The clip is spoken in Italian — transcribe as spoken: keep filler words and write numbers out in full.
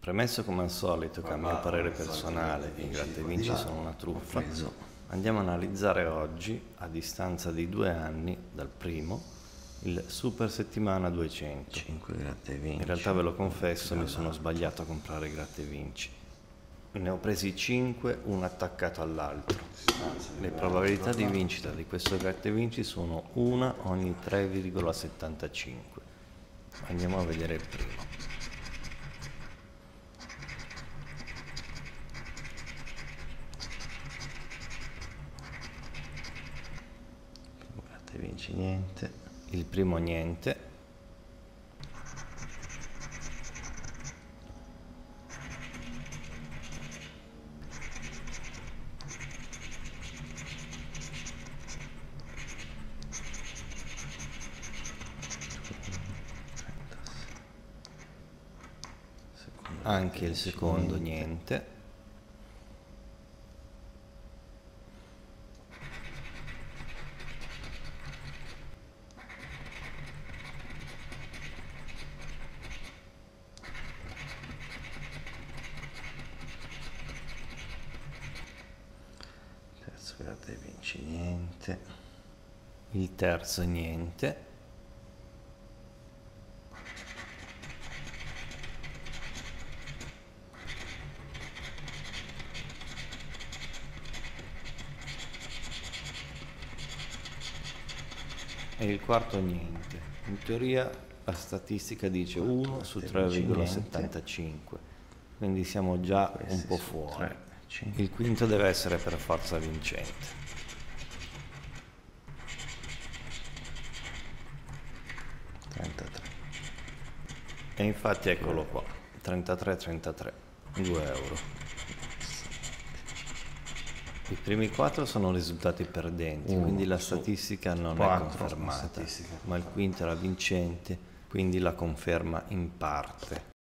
Premesso come al solito che a mio parere personale i gratta e vinci sono una truffa, andiamo a analizzare oggi, a distanza di due anni dal primo, il Super Settimana duecento. cinque gratta e vinci. In realtà ve lo confesso, mi sono sbagliato a comprare i gratta e vinci. Ne ho presi cinque, uno attaccato all'altro. Le probabilità di vincita di questo gratta e vinci sono una ogni tre virgola settantacinque. Andiamo a vedere il primo. Gratta e vinci niente. Il primo niente. Anche il secondo niente. Terzo gratta e vinci niente. Il terzo niente. E il quarto niente. In teoria la statistica dice uno su tre virgola settantacinque, quindi siamo già un po' fuori. Il quinto deve essere per forza vincente. trentatré. E infatti eccolo qua, trentatré trentatré, due euro. I primi quattro sono risultati perdenti, Uno, quindi la su statistica non è quattro, confermata, statistica. ma il quinto era vincente, quindi la conferma in parte.